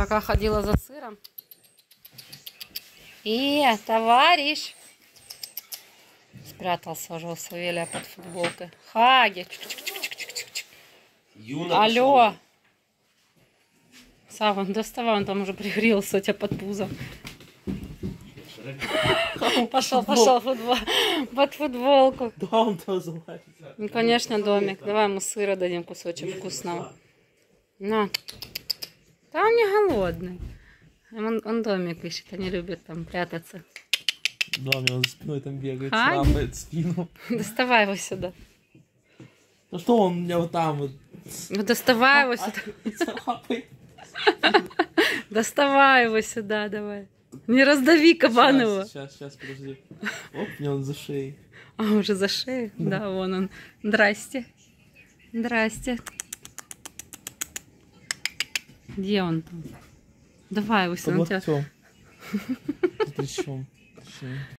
Пока ходила за сыром. Товарищ! Спрятался уже у Савелия под футболкой. Хаги! Алло! Сава, доставай, он там уже пригрелся у тебя под пузом. Пошел под футболку. Дом называется. Ну, конечно, домик. Давай ему сыра дадим кусочек вкусного. На. Да он не голодный. Он домик ищет, они любят там прятаться. Да, у него за спиной там бегает, Хаги. царапает спину. Доставай его сюда. Ну что он у меня вот там вот. Ну, доставай его сюда. Царапает. Доставай его сюда, давай. Не раздави кабан его. Сейчас, подожди. Оп, мне он за шеей. А, уже за шею? Да, вон он. Здрасте. Здрасте. Где он там? Давай его сюда. Под локтем. Причем.